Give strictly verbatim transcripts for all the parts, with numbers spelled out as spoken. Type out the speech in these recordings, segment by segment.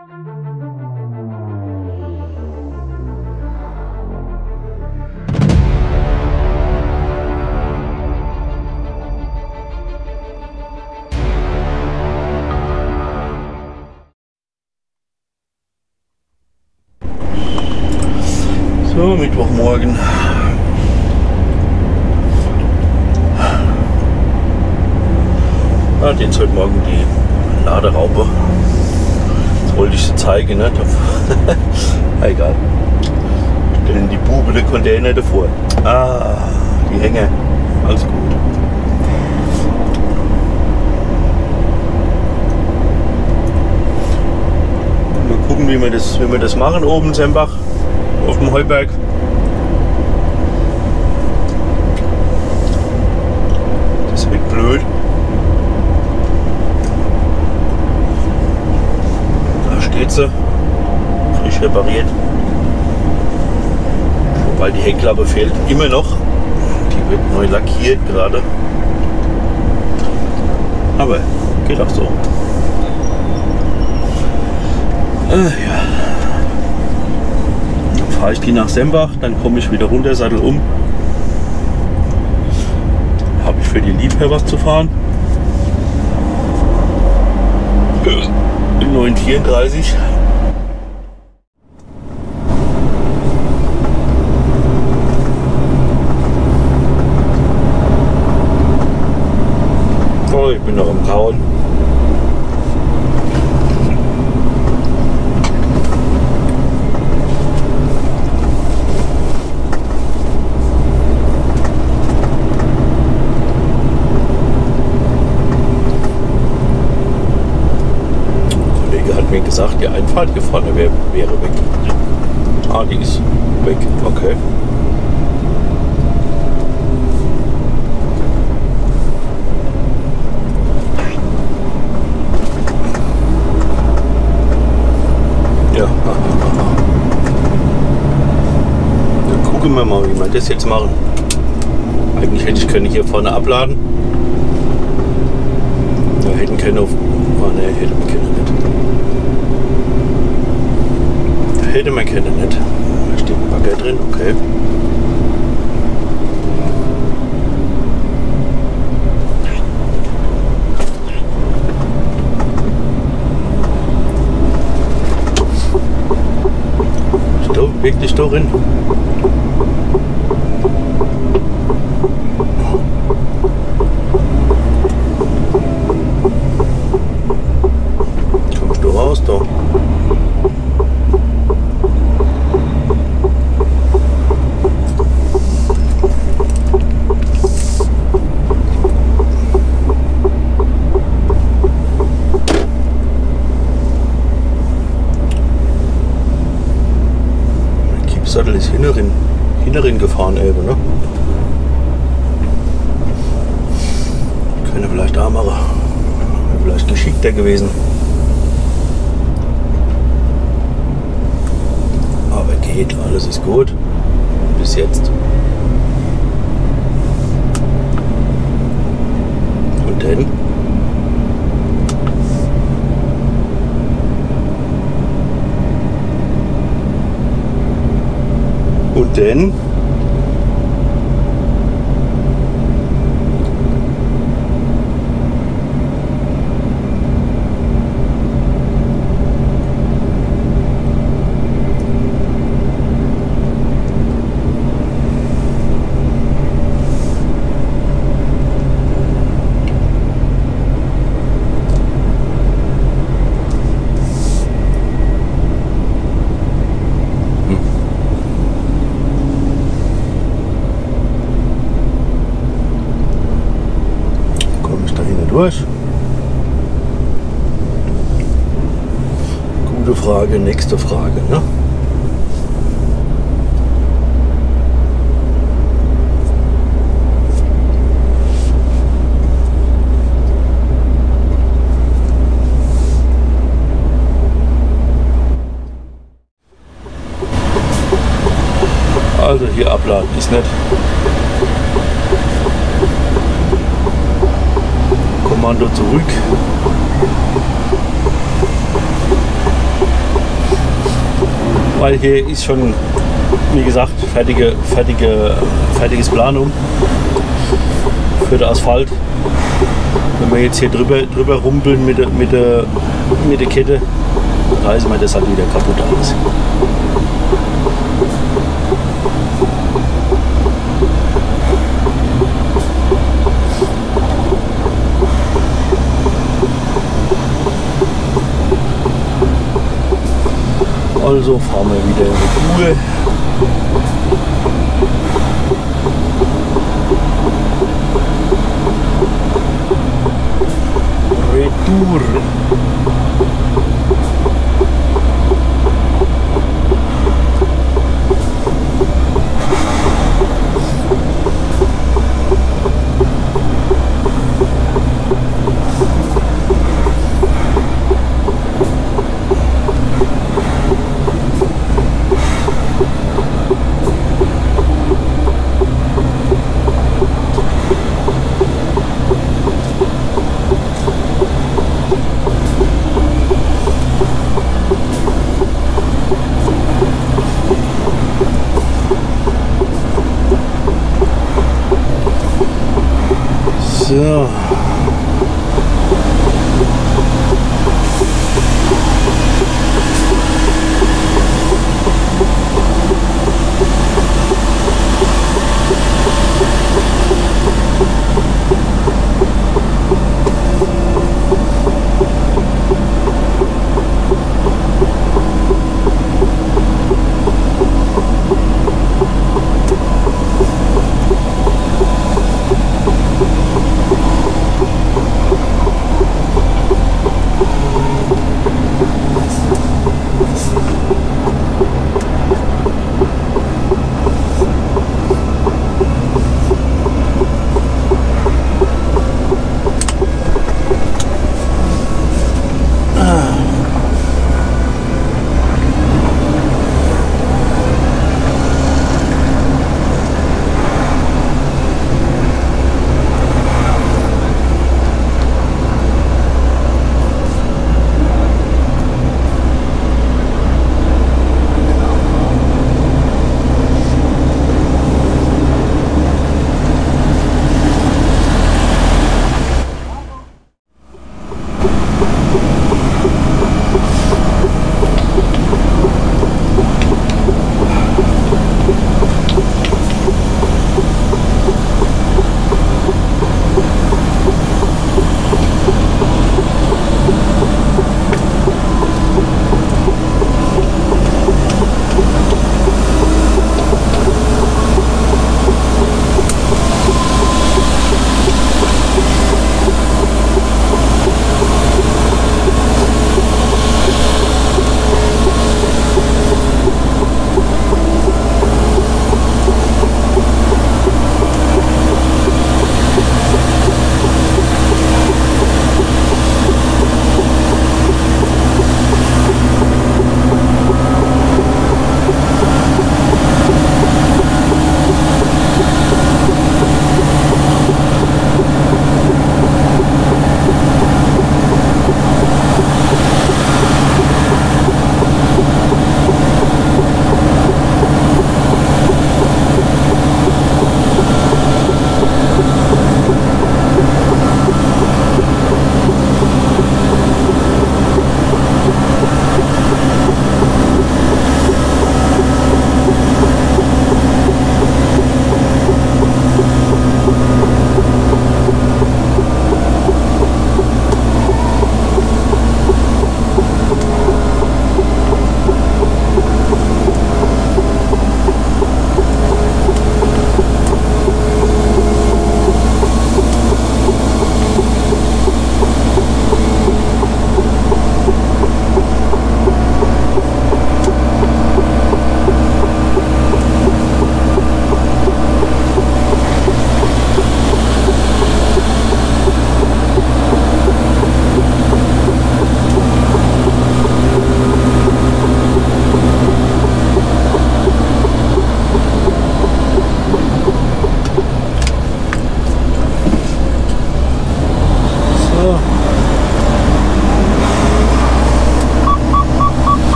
So, Mittwochmorgen. Ah, jetzt heute Morgen die Laderaupe. Jetzt wollte ich sie zeigen, ne? Egal. Stellen die Bube der Container davor. Ah, die Hänger. Alles gut. Mal gucken, wie wir das, wie wir das machen oben in Sembach. Auf dem Heuberg. Das wird blöd. Da steht sie. Frisch repariert. Wobei die Heckklappe fehlt immer noch. Die wird neu lackiert gerade. Aber geht auch so. Ah, ja. Fahre ich die nach Sembach, dann komme ich wieder runter, sattel um. Habe ich für die Liebherr was zu fahren. Im neun vierunddreißig. Oh, ich bin noch am Kauen. Mir gesagt, die Einfahrt hier vorne wäre, wäre weg. Ah, die ist weg. Okay. Ja. Dann gucken wir mal, wie wir das jetzt machen. Eigentlich hätte ich können hier vorne abladen. Da hätten können auf. Oh ne, hätte man können nicht. Hätte man können nicht. Da steht ein Bagger drin, okay. Ist da wirklich da drin? Kommst du raus da? Sattel ist hinterin, hinterin gefahren eben, ne? Könnte vielleicht auch machen. Wäre vielleicht geschickter gewesen. Aber geht, alles ist gut. Bis jetzt. Und dann? Und dann durch. Gute Frage, nächste Frage, ne? Also hier abladen ist nicht. Kommando zurück. weil hier ist schon, wie gesagt, fertige, fertige, fertiges Planum für den Asphalt. Wenn wir jetzt hier drüber, drüber rumpeln mit der, mit der, mit der Kette, reißen wir das halt wieder kaputt alles. Also fahren wir wieder in die Ruhe. Retour.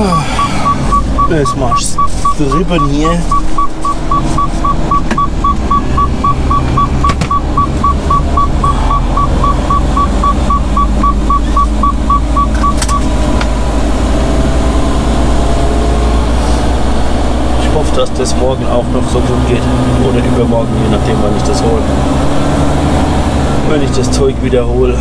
Jetzt machst du drüber hier. Ich hoffe, dass das morgen auch noch so gut geht. Oder übermorgen, je nachdem, wann ich das hole. Wenn ich das Zeug wiederhole.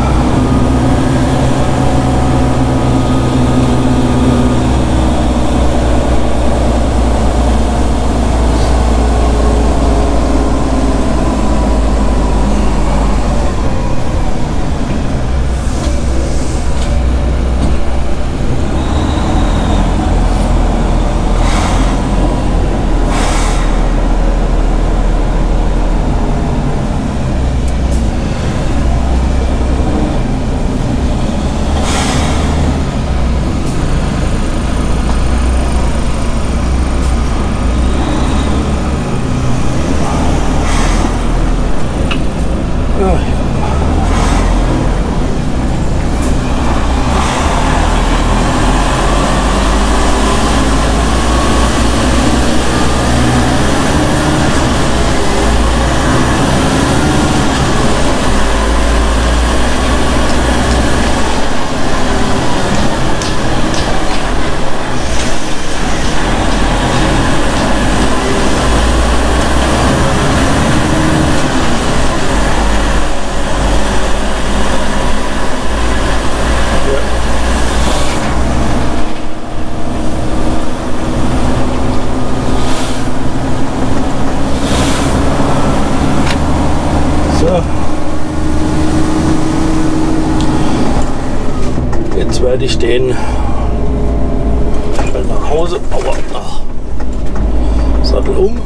Jetzt werde ich den schnell nach Hause, aber ach, Sattel um,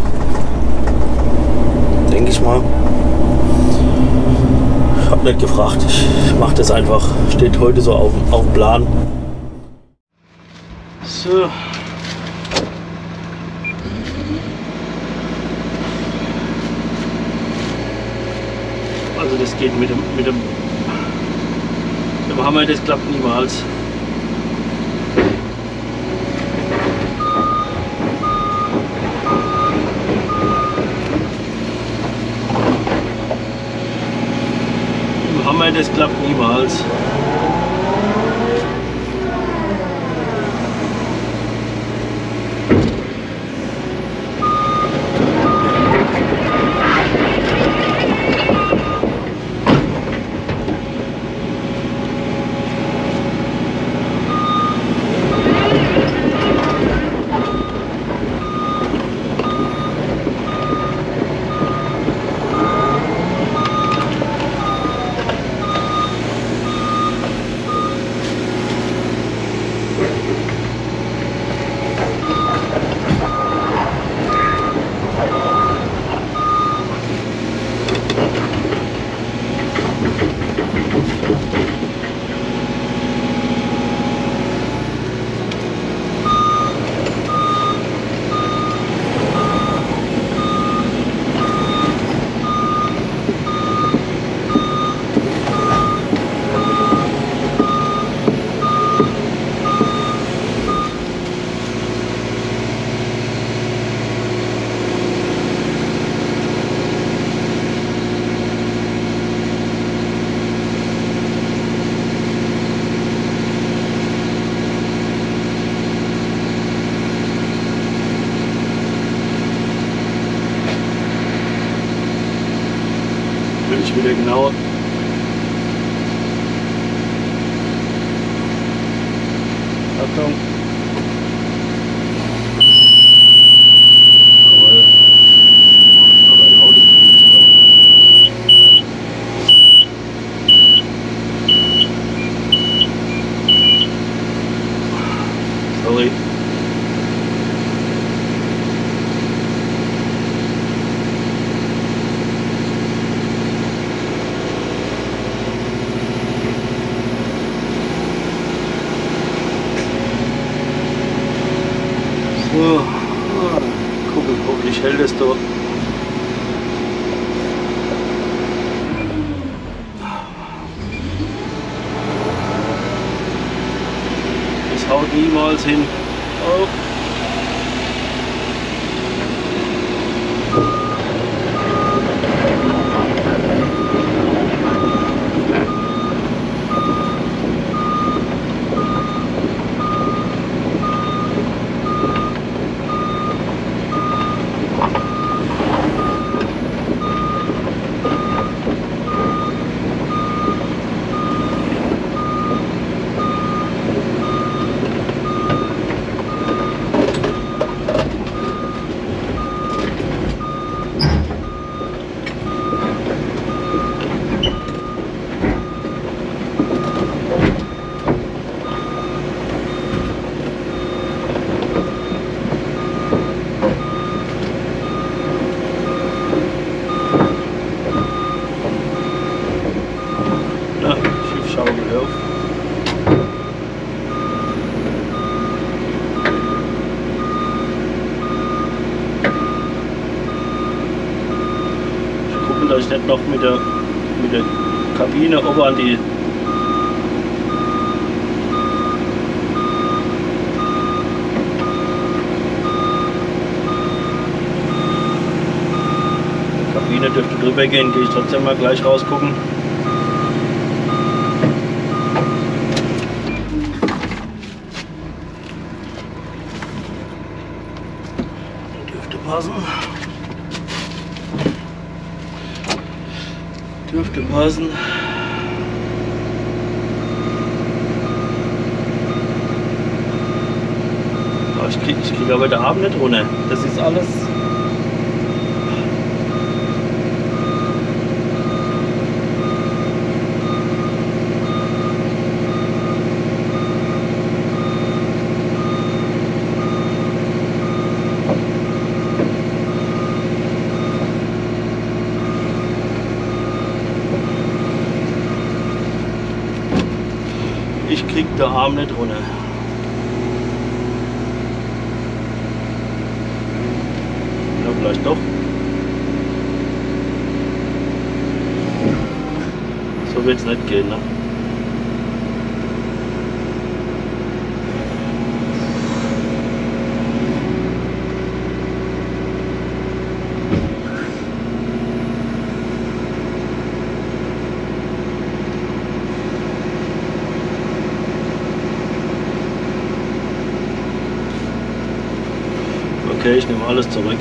denke ich mal. Ich habe nicht gefragt, ich mache das einfach, steht heute so auf, auf dem Plan. So. Also das geht mit dem, mit dem, mit dem Hammer, das klappt niemals. Mit dem Hammer, das klappt niemals. Wieder genau. Achtung. Jawohl. Aber laut ist nicht so. Sorry. So, gucken, hoffentlich hält es doch. Das haut niemals hin. Oh. Dass ich nicht noch mit der, mit der Kabine oben an die Kabine dürfte drüber gehen, gehe ich trotzdem mal gleich rausgucken. Dürfte passen. Dürfte passen. Oh, ich kriege ich krieg aber den Arm nicht runter. Das ist alles. Ich krieg den Arm nicht runter. Ja, vielleicht doch. So wird es nicht gehen, ne? Okay, ich nehme alles zurück.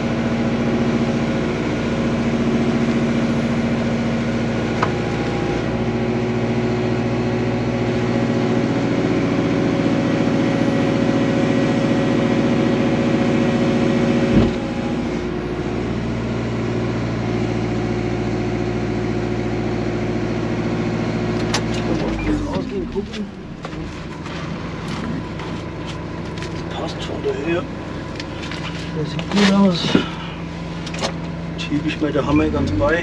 Ausgehen, gucken. Das passt von der Höhe. Das sieht gut aus. Schiebe ich mir den Hammer ganz bei.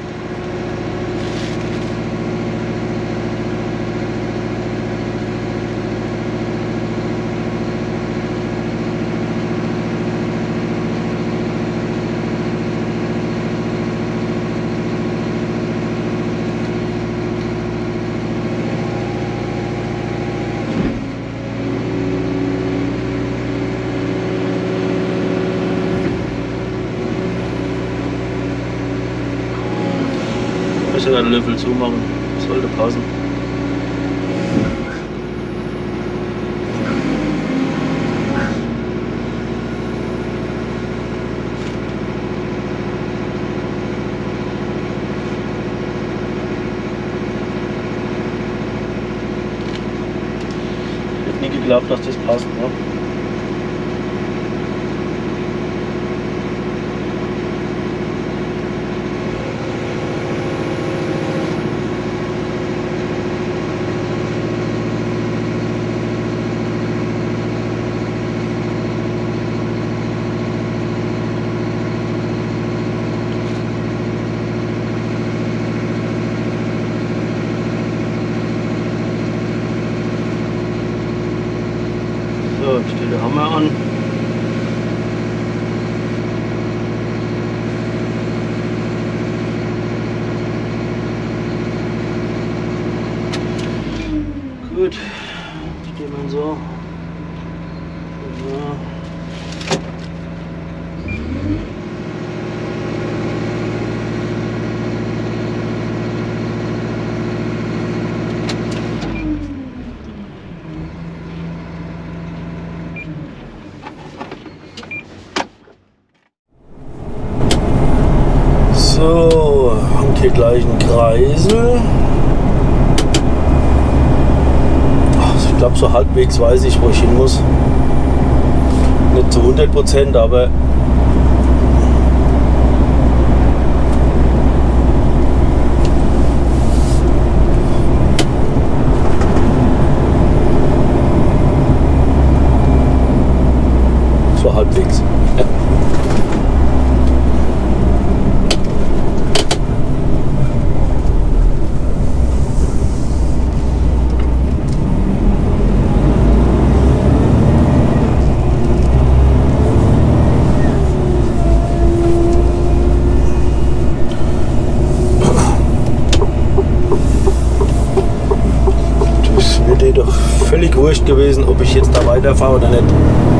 Ich sogar den Löffel zumachen, sollte passen. Ich hätte nie geglaubt, dass das passt. Ne? So, jetzt steht der Hammer an. Gut, stehen wir so. So, und hier gleich ein Kreisel. Also ich glaube, so halbwegs weiß ich, wo ich hin muss. Nicht zu hundert Prozent, aber so halbwegs. Ja. Doch völlig wurscht gewesen, ob ich jetzt da weiterfahre oder nicht.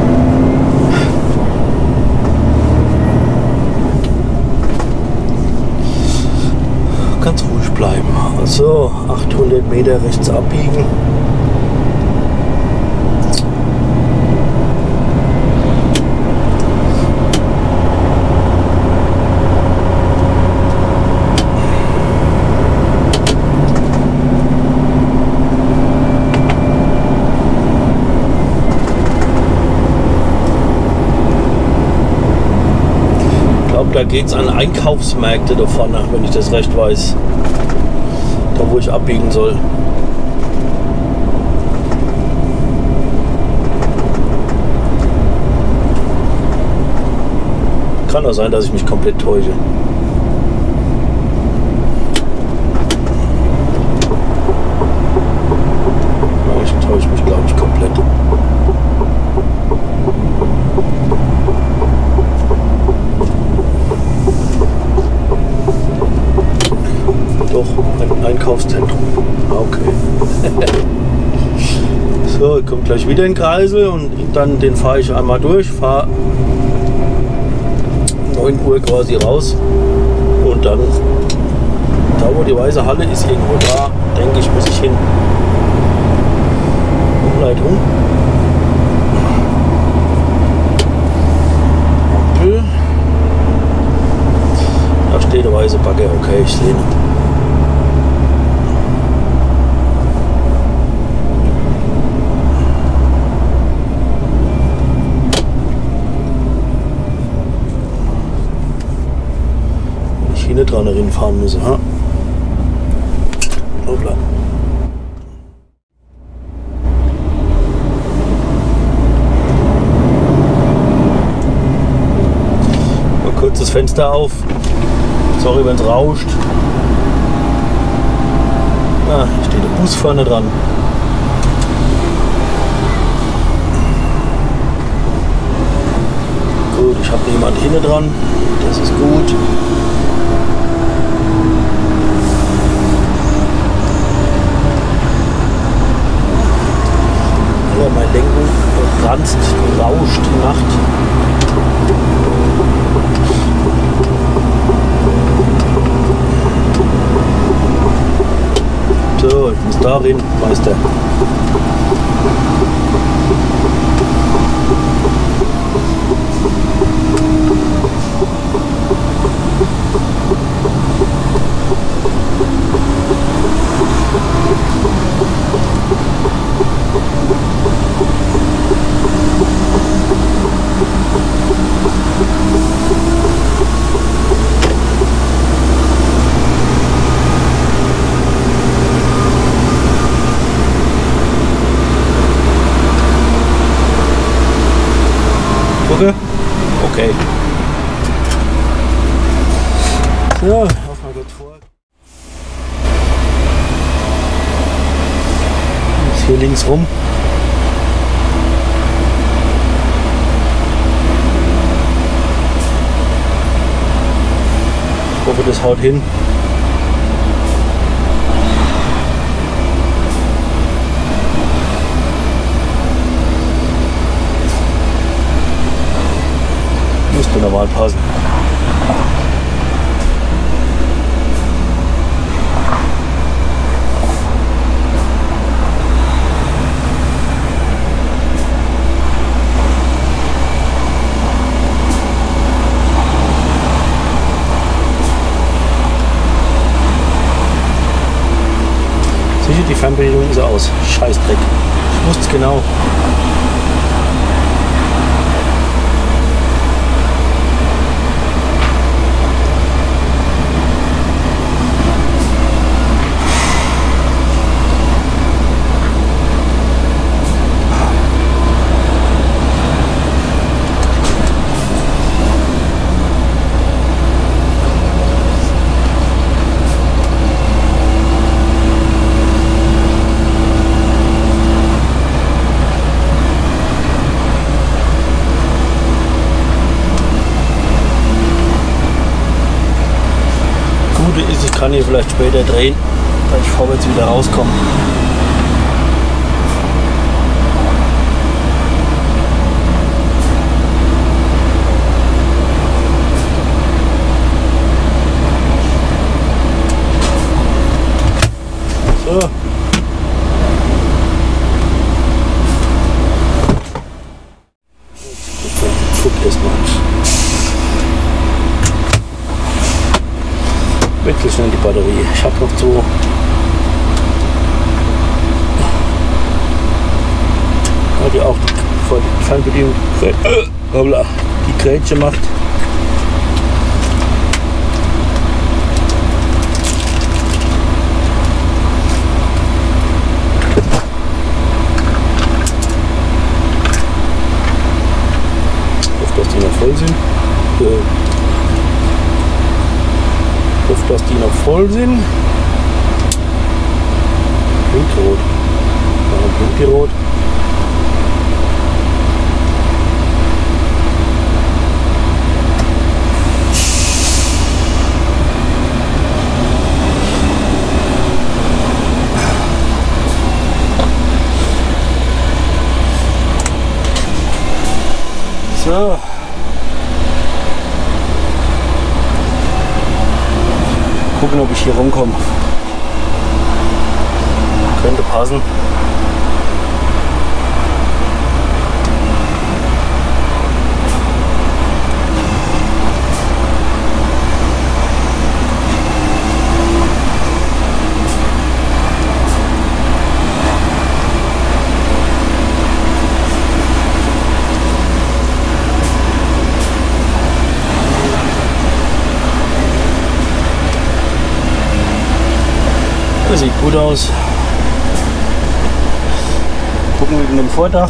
Ganz ruhig bleiben. So, achthundert Meter rechts abbiegen. Da geht es an Einkaufsmärkte da vorne, wenn ich das recht weiß. Da wo ich abbiegen soll. Kann auch sein, dass ich mich komplett täusche. Ja, ich täusche mich, glaube ich, komplett. Doch, ein Einkaufszentrum. Okay. So, kommt gleich wieder ein Kreisel und dann den fahre ich einmal durch, fahre neun Uhr quasi raus und dann, da wo die weiße Halle ist, irgendwo da, denke ich, muss ich hin. Umleitung. Ampel. Da steht der weiße Bagger, okay, ich sehe ihn. Schiene dran fahren muss. Ha? Hoppla. Mal kurz das Fenster auf. Sorry, wenn es rauscht. Ah, hier steht der Bus vorne dran. Gut, ich habe jemand hinten dran. Das ist gut. Meine Lenkung ranzt, rauscht die Nacht. So, ich muss da rein, Meister. Okay. Ja, auch mal gut vor. Jetzt hier links rum. Ich hoffe, das haut hin. normal passen. Sicher, die Fernbedienung ist aus. Scheißdreck. Ich wusste es genau. Ist, ich kann hier vielleicht später drehen, weil ich vorwärts wieder rauskomme. So. Jetzt guck erstmal. Wechsel schnell die Batterie. Ich habe noch so ja, die auch vor die Fernbedienung äh, die Grätsche macht. Ich hoffe, dass die noch voll sind. Äh, Ich hoffe, dass die noch voll sind. Blinkrot. Ja, Blinkrot. So. Gucken, ob ich hier rumkomme. Könnte passen. Das sieht gut aus. Gucken wegen dem Vordach.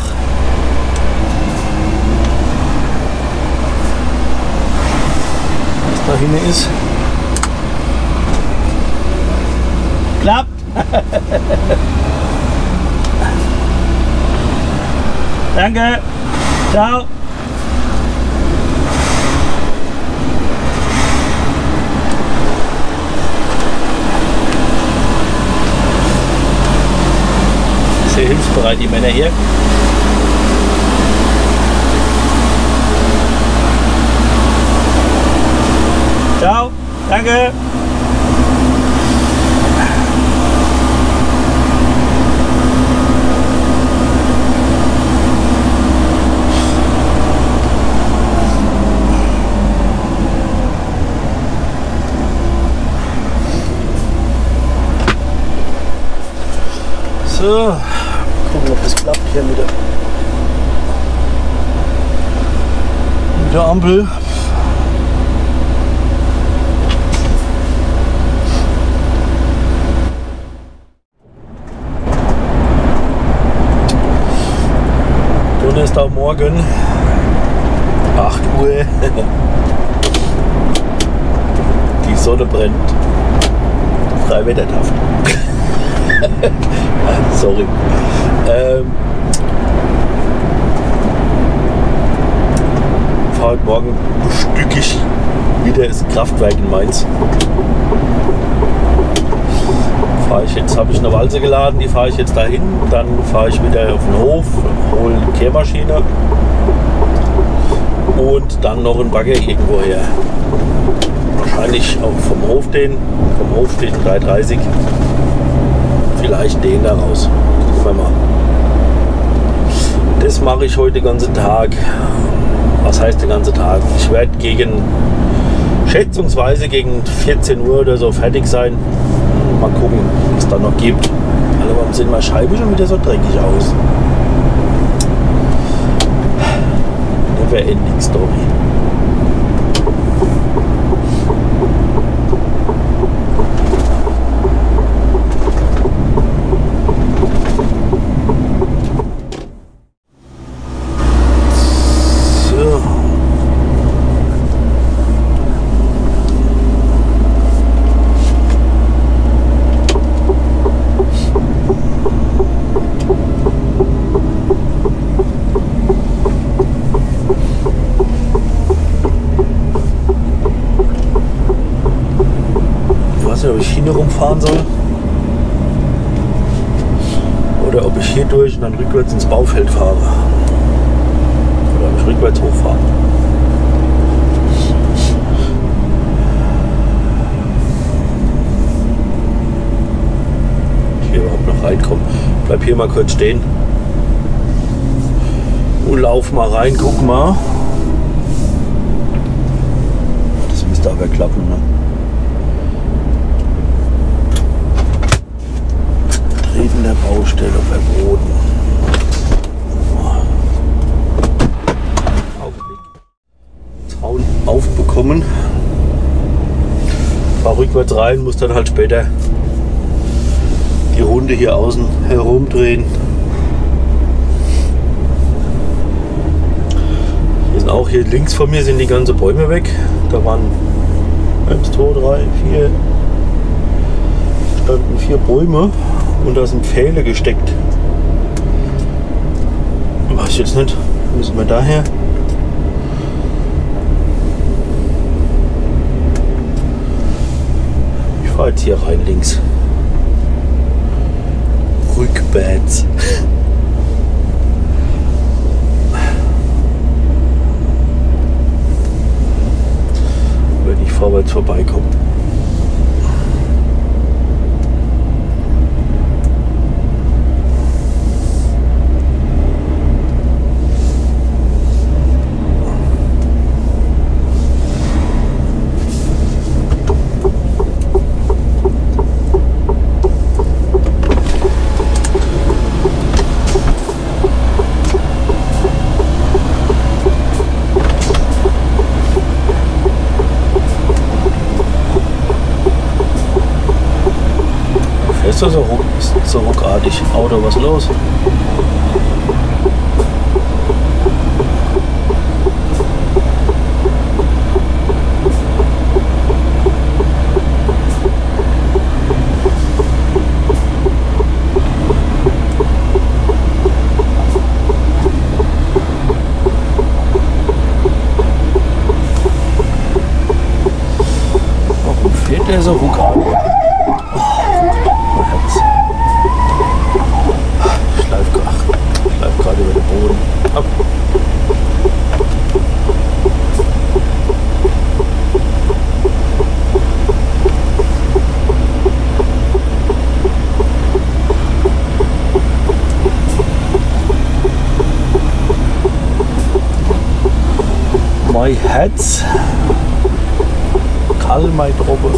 Was da hinten ist. Klappt! Danke! Ciao! Sehr hilfsbereit, die Männer hier. Ciao, danke. So. Gucken, ob das klappt hier mit der, mit der Ampel. Donnerstagmorgen, acht Uhr. Die Sonne brennt. Freiwettertaft. Sorry. Ähm, fahre heute Morgen stückig wieder ins Kraftwerk in Mainz. Fahre ich jetzt, habe ich eine Walze geladen, die fahre ich jetzt dahin. Dann fahre ich wieder auf den Hof, hole eine Kehrmaschine und dann noch ein Bagger irgendwo her. Wahrscheinlich auch vom Hof den, vom Hof steht ein dreihundertdreißig. Vielleicht den daraus. Gucken wir mal. Das mache ich heute den ganzen Tag. Was heißt den ganzen Tag? Ich werde gegen schätzungsweise gegen vierzehn Uhr oder so fertig sein. Mal gucken, was es da noch gibt. Also warum sieht meine Scheibe schon wieder so dreckig aus? Never ending story. Ob ich hier rumfahren soll oder ob ich hier durch und dann rückwärts ins Baufeld fahre oder ob ich rückwärts hochfahre. Hier überhaupt noch reinkommen. Bleib hier mal kurz stehen und lauf mal rein, guck mal. Das müsste aber klappen, ne? In der Baustelle verboten. Zaun aufbekommen. Fahr rückwärts rein, muss dann halt später die Runde hier außen herumdrehen. Hier sind auch hier links von mir sind die ganzen Bäume weg. Da waren eins, zwei, drei, vier standen vier Bäume. Und da sind Pfähle gesteckt. Weiß ich jetzt nicht. Müssen wir daher? Ich fahre jetzt hier rein links. Rückwärts. Wenn ich vorwärts vorbeikomme. Ist das so, ruck, so ruckartig? Auto, was los? Warum fährt der so ruckartig? Gerade über den Boden ab. My heads. Karl, my Droppe.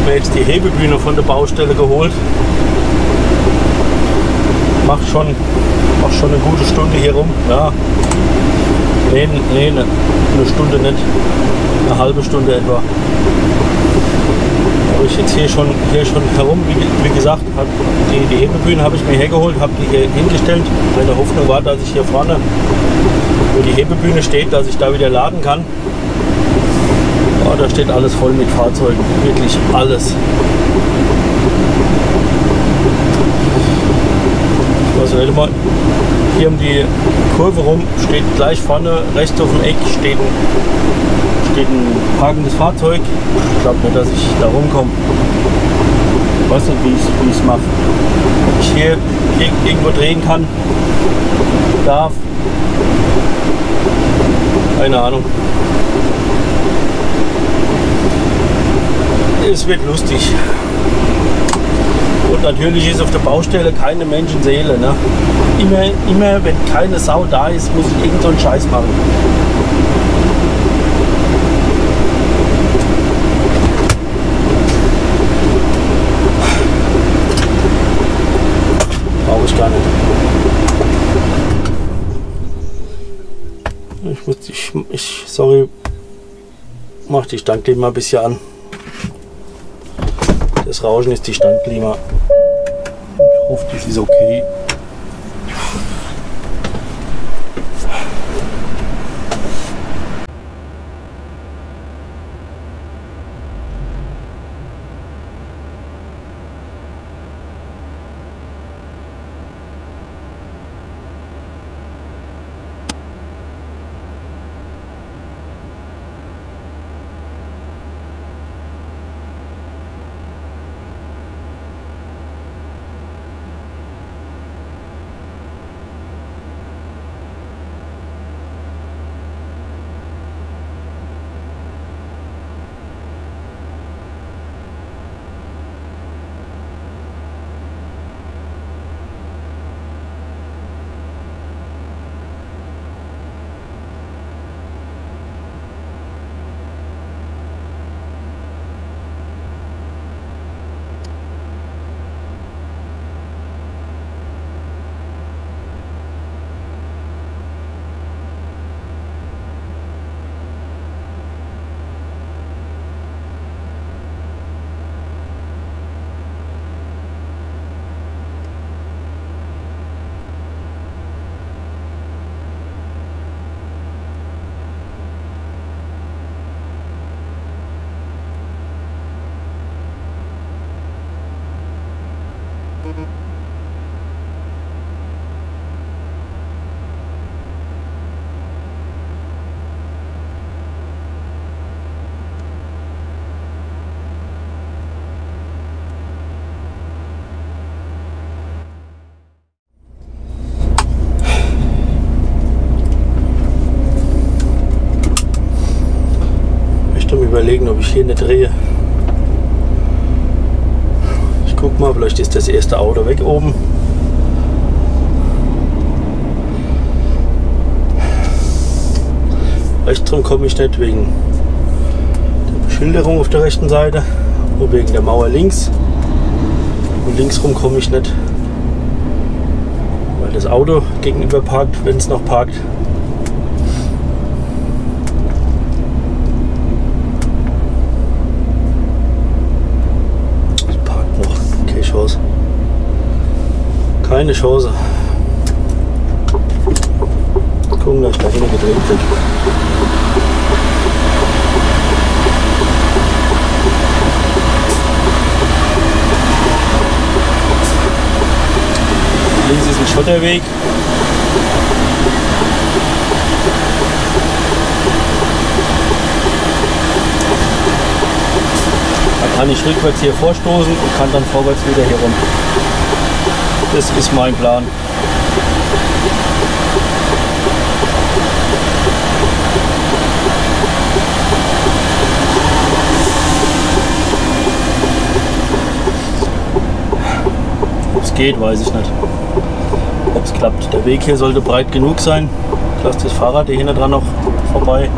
mir jetzt die Hebebühne von der Baustelle geholt. Mach schon, mach schon eine gute Stunde hier rum. Ja. Nee, nee, eine, eine Stunde nicht. Eine halbe Stunde etwa. Habe ich jetzt hier schon, hier schon herum, wie, wie gesagt, hab die, die Hebebühne habe ich mir hergeholt, habe die hier hingestellt. Meine Hoffnung war, dass ich hier vorne, wo die Hebebühne steht, dass ich da wieder laden kann. Oh, da steht alles voll mit Fahrzeugen, wirklich alles. Also mal, hier um die Kurve rum steht gleich vorne, rechts auf dem Eck steht ein, steht ein parkendes Fahrzeug. Ich glaube nicht, dass ich da rumkomme. Ich weiß nicht, wie ich es mache. Ob ich hier, hier irgendwo drehen kann, darf. Keine Ahnung. Es wird lustig. Und natürlich ist auf der Baustelle keine Menschenseele. Ne? Immer, immer, wenn keine Sau da ist, muss ich irgend so einen Scheiß machen. Brauche ich gar nicht. Ich muss, ich, ich sorry, mach die Standklima ein bisschen an. Das Rauschen ist die Standklima. Ich hoffe, das ist okay. Überlegen, ob ich hier nicht drehe. Ich guck mal, vielleicht ist das erste Auto weg oben. Rechts rum komme ich nicht wegen der Beschilderung auf der rechten Seite und wegen der Mauer links. Und links rum komme ich nicht, weil das Auto gegenüber parkt, wenn es noch parkt. Chance. Keine Chance. Gucken, dass ich da hinten gedreht bin. Links ist ein Schotterweg. Da kann ich rückwärts hier vorstoßen und kann dann vorwärts wieder hier rum. Das ist mein Plan. Ob es geht, weiß ich nicht. Ob es klappt. Der Weg hier sollte breit genug sein. Ich lasse das Fahrrad hier hinten dran noch vorbei.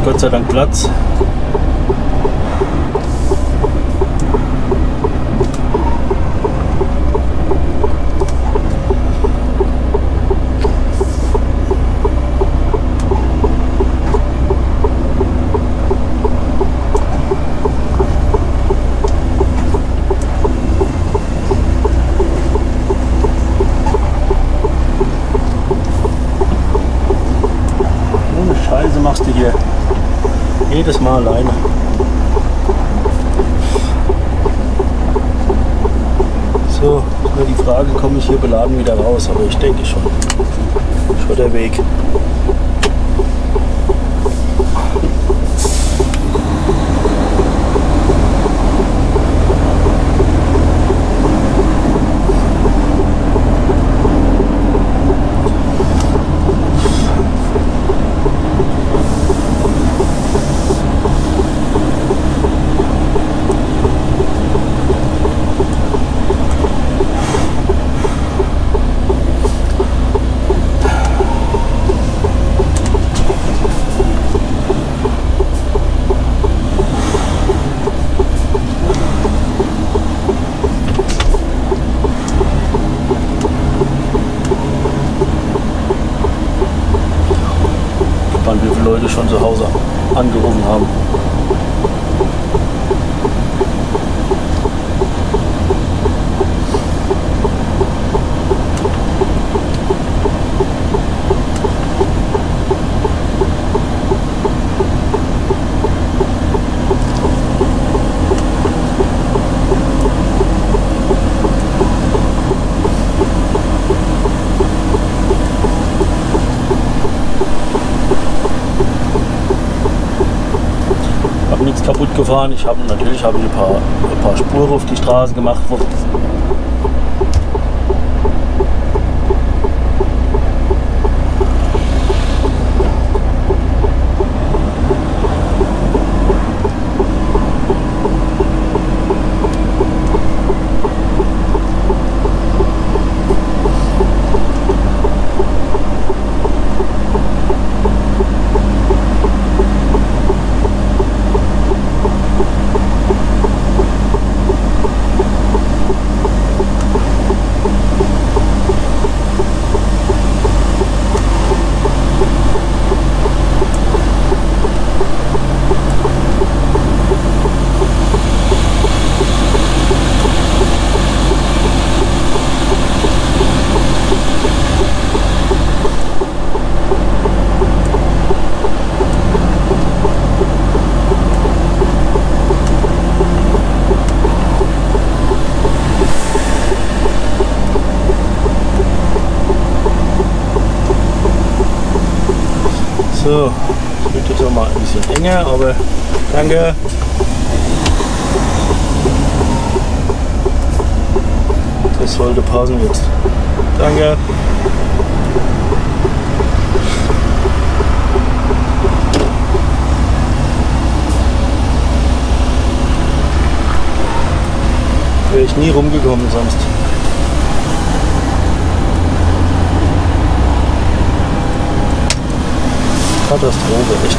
ist Gott sei Dank Platz. Machst du hier jedes Mal alleine. So, ist nur die Frage, komme ich hier beladen wieder raus, aber ich denke schon. Schon der Weg. Wie viele Leute schon zu Hause angerufen haben. Nichts kaputt gefahren. Ich habe natürlich habe ich ein paar, ein paar Spuren auf die Straße gemacht. Wo So, das wird jetzt auch mal ein bisschen enger, aber danke. Das sollte passen jetzt. Danke. Wäre ich nie rumgekommen sonst. Katastrophe, echt.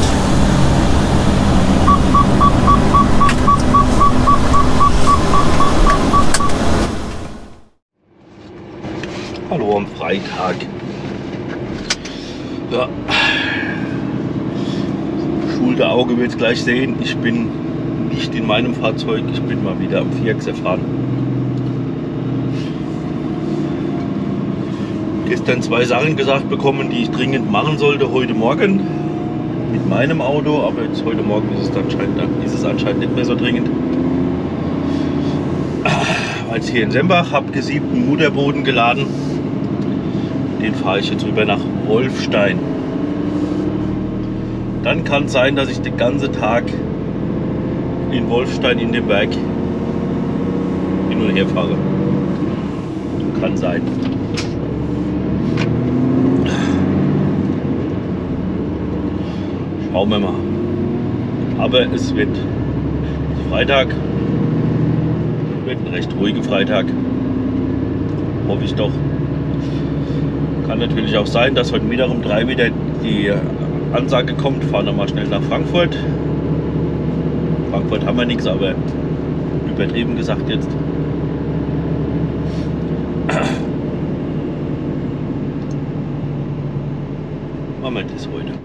Hallo am Freitag. Ja. Schulte Auge wird es gleich sehen. Ich bin nicht in meinem Fahrzeug, ich bin mal wieder am Viereck erfahren. Gestern zwei Sachen gesagt bekommen, die ich dringend machen sollte heute Morgen mit meinem Auto, aber jetzt heute Morgen ist es anscheinend, ist es anscheinend nicht mehr so dringend. Als hier in Sembach habe gesiebten Mutterboden geladen, den fahre ich jetzt rüber nach Wolfstein. Dann kann es sein, dass ich den ganzen Tag in Wolfstein in den Berg hin und her fahre. Kann sein. Schauen wir mal. Aber es wird Freitag, wird ein recht ruhiger Freitag. Hoffe ich doch. Kann natürlich auch sein, dass heute Mittag um drei wieder die Ansage kommt, fahren wir mal schnell nach Frankfurt. Frankfurt haben wir nichts, aber übertrieben gesagt jetzt. Machen wir das heute.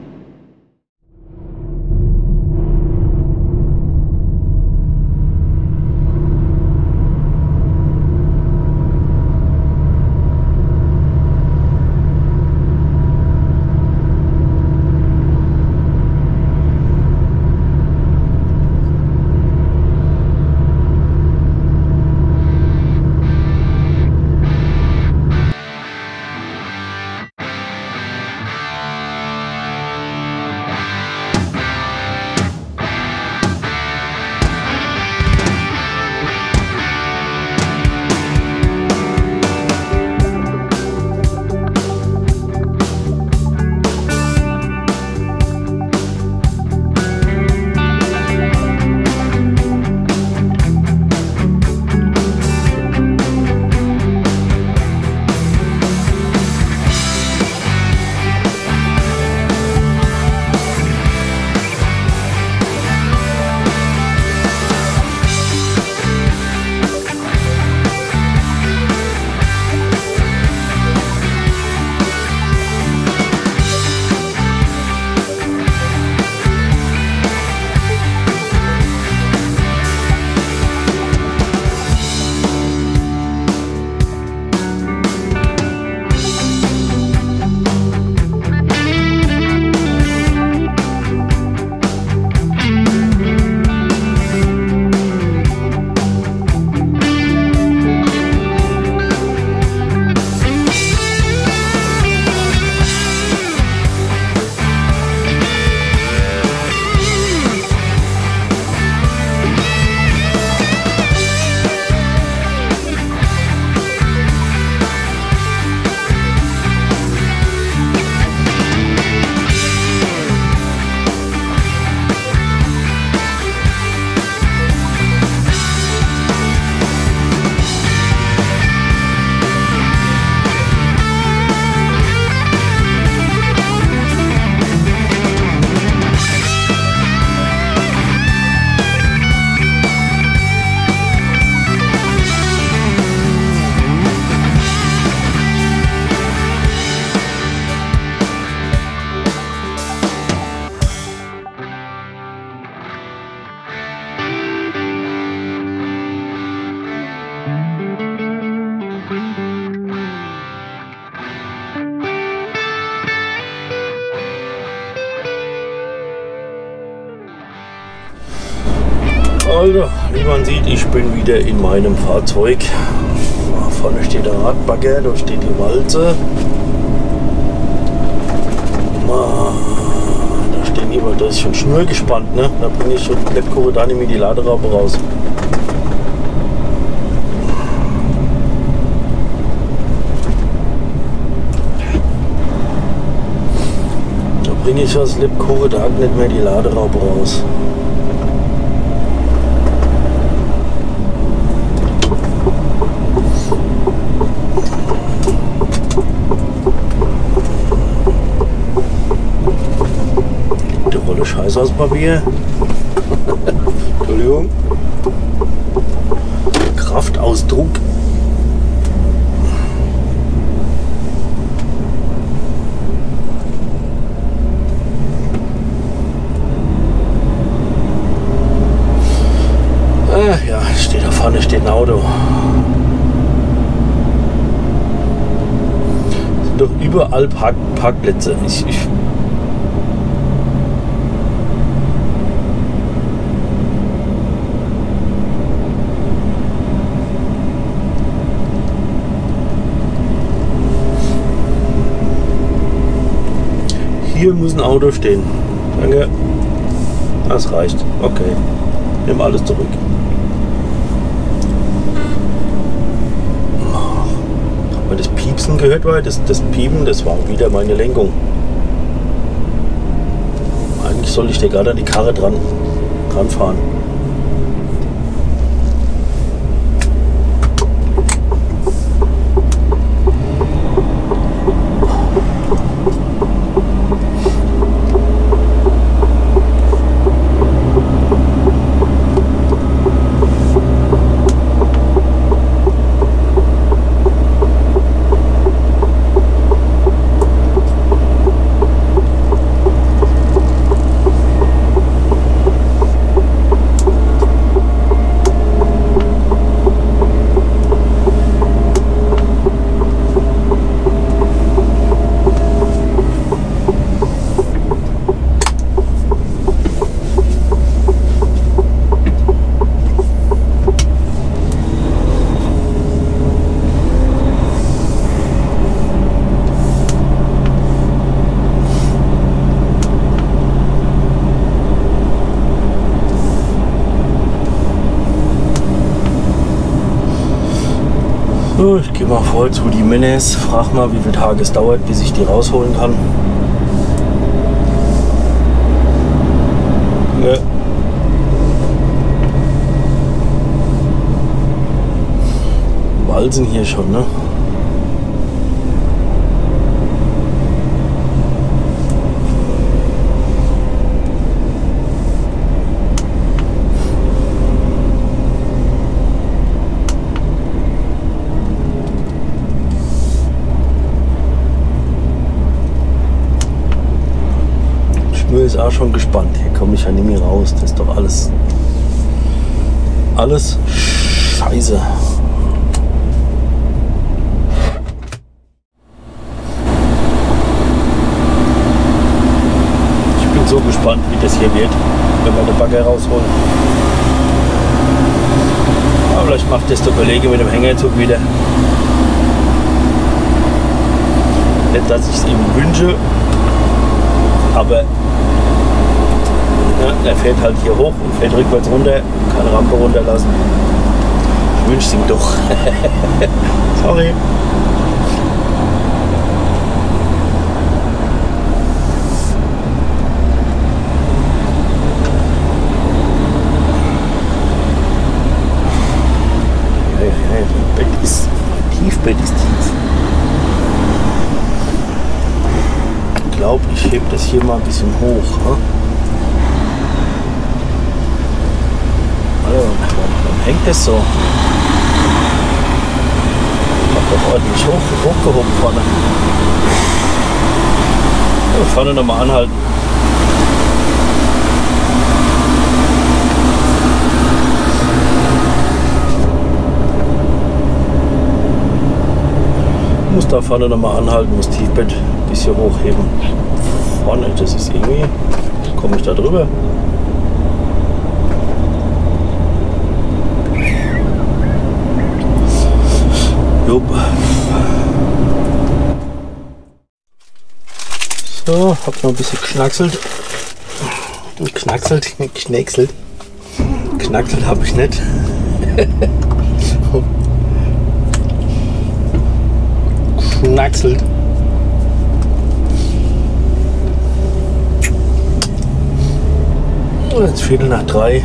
Also, wie man sieht, ich bin wieder in meinem Fahrzeug. Vorne steht der Radbagger, da steht die Walze. Da stehen immer, da ist schon Schnur gespannt, ne? Da bringe ich schon Lepcore da nämlich die Laderaube raus. Da bringe ich aus Lepcore da nicht mehr die Laderaube raus. Scheiß aus Papier. Entschuldigung. Kraftausdruck. Ah, ja, steht da vorne, steht ein Auto. Es sind doch überall Park Parkplätze. Ich, ich Hier muss ein Auto stehen. Danke. Das reicht. Okay. Nimm alles zurück. Hat man das Piepsen gehört? War das, das Piepen, das war wieder meine Lenkung. Eigentlich soll ich da gerade an die Karre dran, dran fahren. mal vor zu die Menes, frag mal, wie viele Tage es dauert, bis ich die rausholen kann. Ja. Walzen hier schon, ne? Ist auch schon gespannt. Hier komme ich ja nicht mehr raus. Das ist doch alles alles scheiße. Ich bin so gespannt, wie das hier wird, wenn wir den Bagger rausholen. Aber vielleicht macht das der Kollege mit dem Hängerzug wieder. Nicht, dass ich es ihm wünsche, aber ja, er fährt halt hier hoch und fährt rückwärts runter, kann Rampe runterlassen. Ich wünsche es ihm doch. Sorry. Ja, ja, das Bett ist, mein Tiefbett ist tief. Ich glaube, ich hebe das hier mal ein bisschen hoch. Hm? Warum hängt das so? Ich hab doch ordentlich hoch, hochgehoben vorne. Ja, vorne nochmal anhalten. Ich muss da vorne nochmal anhalten, muss Tiefbett ein bisschen hochheben. Vorne, das ist irgendwie. Komme ich da drüber? Jupp. So, hab noch ein bisschen geknackselt. Knackselt, knäckselt. Knackselt habe ich nicht. Knackselt. Jetzt Viertel nach drei.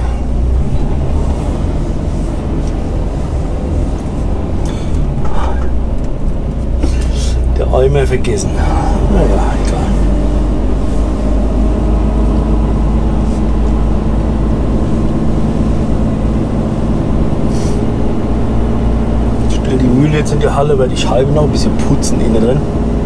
Der Eimer vergessen. Naja, egal. Ich stelle die Mühle jetzt in die Halle, werde die Scheibe noch ein bisschen putzen innen drin.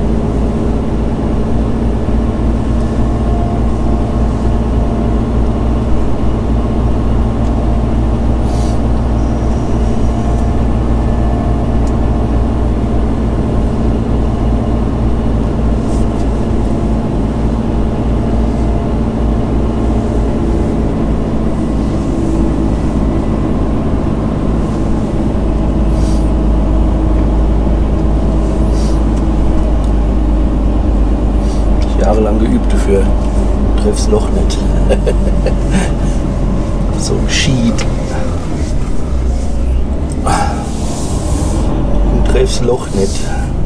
Jahrelang geübt dafür. Treff's Loch nicht. So ein Schied. Und treff's Loch nicht.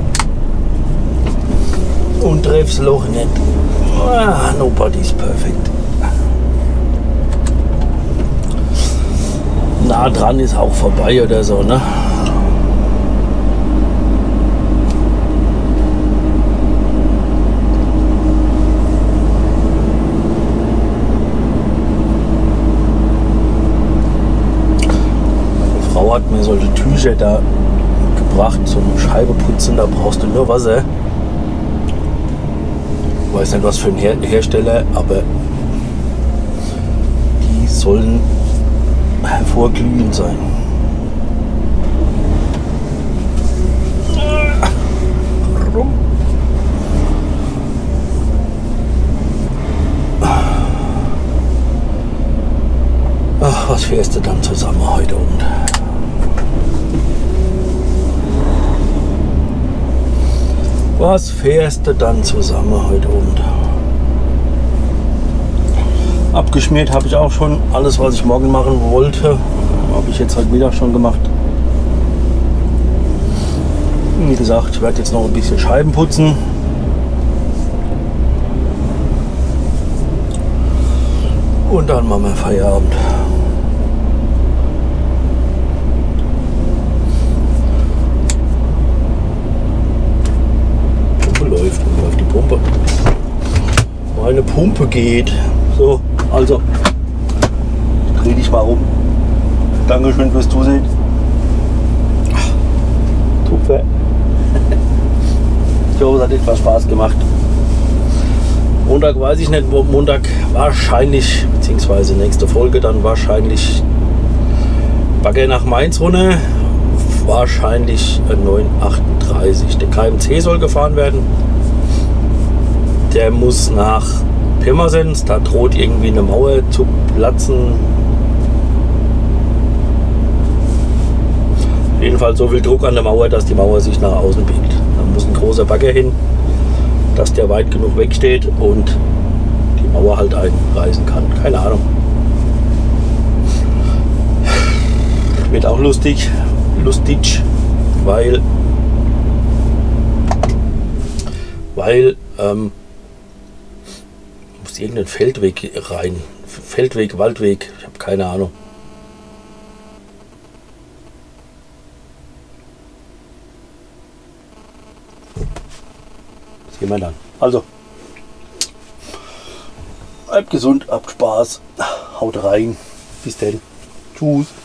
Und treff's Loch nicht. Ah, nobody's perfect. Nah dran ist auch vorbei oder so, ne? Hat mir solche Tücher da gebracht zum Scheibeputzen, da brauchst du nur Wasser. Ich weiß nicht was für ein Her Hersteller, aber die sollen hervorglühend sein. Rum. Ach, was fährst du dann zusammen heute und Was fährst du dann zusammen heute Abend? Abgeschmiert habe ich auch schon. Alles, was ich morgen machen wollte, habe ich jetzt heute Mittag schon gemacht. Wie gesagt, ich werde jetzt noch ein bisschen Scheiben putzen. Und dann machen wir Feierabend. Pumpe läuft, läuft die Pumpe. Meine Pumpe geht. So, also dreh dich mal um. Dankeschön fürs Zusehen. Super. Ich hoffe, es hat etwas Spaß gemacht. Montag weiß ich nicht, Montag wahrscheinlich, beziehungsweise nächste Folge dann wahrscheinlich Bagger nach Mainz runter, wahrscheinlich neun achtunddreißig. Der K M C soll gefahren werden, der muss nach Pirmasens, da droht irgendwie eine Mauer zu platzen. Jedenfalls so viel Druck an der Mauer, dass die Mauer sich nach außen biegt. Da muss ein großer Bagger hin, dass der weit genug wegsteht und die Mauer halt einreißen kann. Keine Ahnung. Wird auch lustig, lustig, weil, weil ähm, muss irgendein Feldweg rein. Feldweg, Waldweg, ich habe keine Ahnung. Sehen wir dann. Also, bleibt gesund, habt Spaß, haut rein. Bis dann. Tschüss.